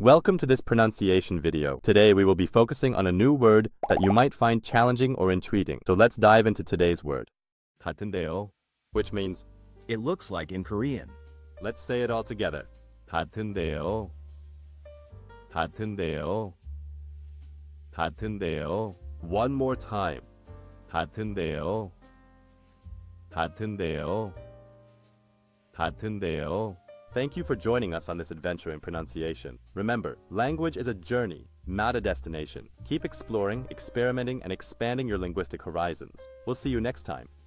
Welcome to this pronunciation video. Today we will be focusing on a new word that you might find challenging or intriguing. So let's dive into today's word. 같은데요, which means It looks like in Korean. let's say it all together. 같은데요. 같은데요. 같은데요. One more time. 같은데요. 같은데요. 같은데요. Thank you for joining us on this adventure in pronunciation. Remember, language is a journey, not a destination. Keep exploring, experimenting, and expanding your linguistic horizons. We'll see you next time.